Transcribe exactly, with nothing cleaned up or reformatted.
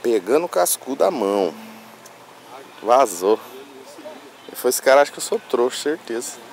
Pegando o cascudo da mão. Vazou. E foi esse cara, acho que eu sou trouxa, certeza.